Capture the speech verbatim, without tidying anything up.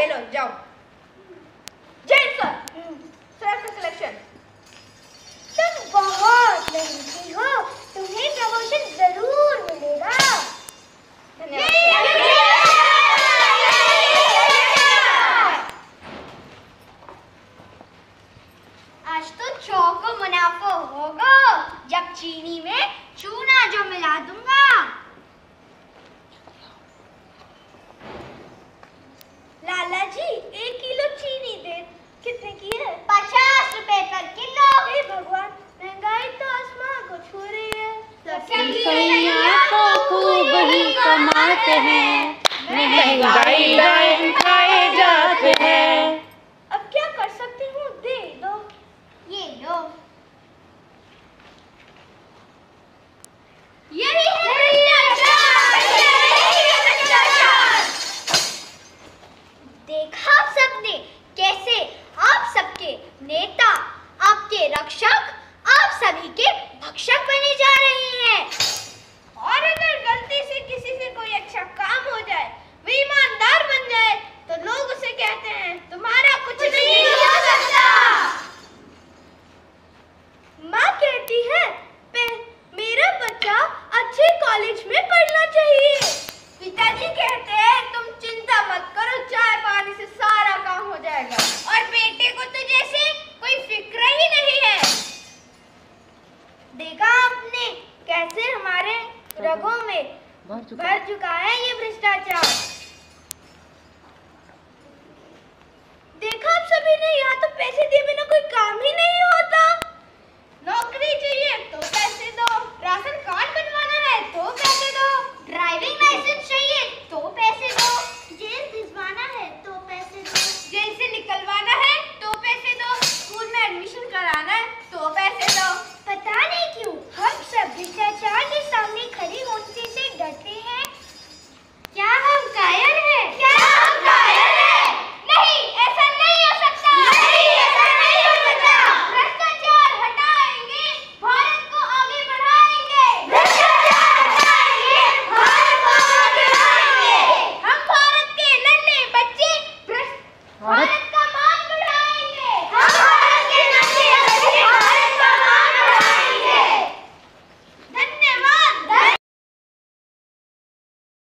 लो जाओ। जय sir, sir का सिलेक्शन। तुम बहुत मेहनती हो, तुम्हें प्रमोशन जरूर मिलेगा। आज तो चौ को मुनाफा होगा जब चीनी में चूना जो मिला दूंगा। लाला जी एक किलो चीनी दे। कितने की है? पचास रुपए पर किलो। हे भगवान, महंगाई तो आसमान को छू रही है। सैया तो खूब ही कमाते हैं, महंगाई